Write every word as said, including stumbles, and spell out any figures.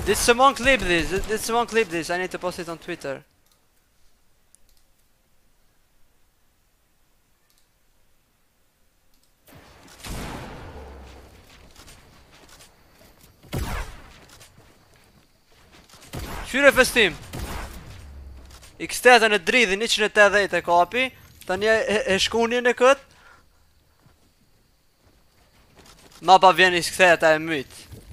Did someone clip this? Did someone clip this? I need to post it on Twitter. Qyre festim. X osem në dridhin njëqind e tetëdhjetë e kapi. Tani e, e shkunjen e kët. Mapa vjen X osem e myt.